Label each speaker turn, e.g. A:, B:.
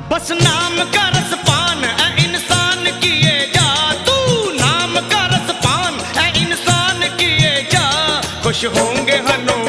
A: बस नाम का रसपान ऐ इंसान किए जा, तू नाम का रसपान ऐ इंसान किए जा। खुश होंगे हनो